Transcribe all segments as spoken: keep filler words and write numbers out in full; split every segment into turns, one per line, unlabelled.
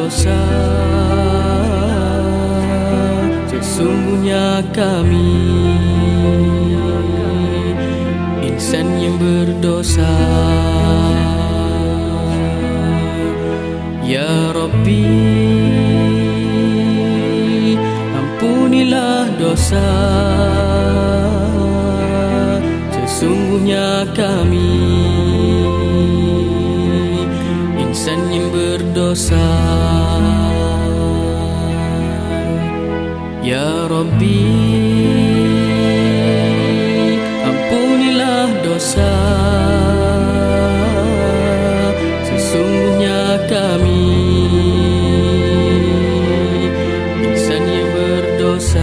dosa, sesungguhnya kami insan yang berdosa. Ya Rabbi, ampunilah dosa, sesungguhnya kami insan yang berdosa. Ya Rabbi, ampunilah dosa, sesungguhnya kami insan yang berdosa.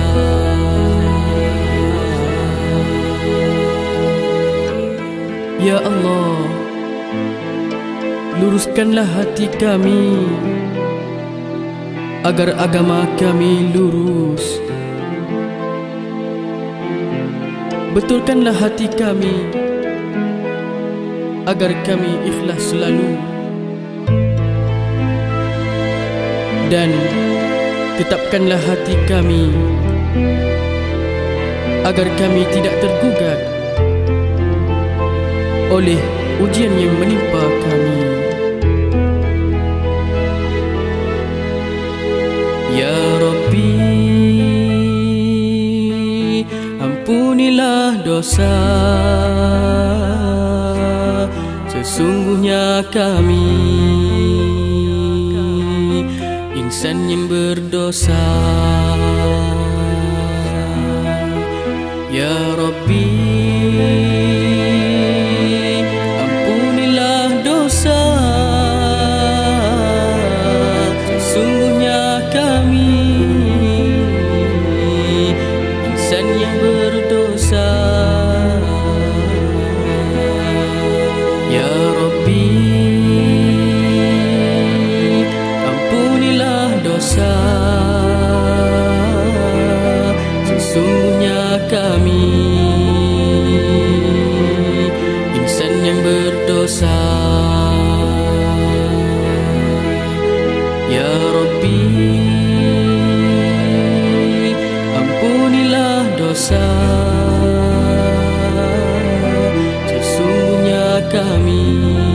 Ya Allah, luruskanlah hati kami agar agama kami lurus. Betulkanlah hati kami agar kami ikhlas selalu, dan tetapkanlah hati kami agar kami tidak tergugat oleh ujian yang menimpa kami. Ya Rabbi, ampunilah dosa, sesungguhnya kami insan yang berdosa. Ya Rabbi, ampunilah dosa, sesungguhnya kami insan yang berdosa. Ya Rabbi, ampunilah dosa, sesungguhnya kami insan yang berdosa. Ya Rabbi, ampunilah dosa, sesungguhnya kami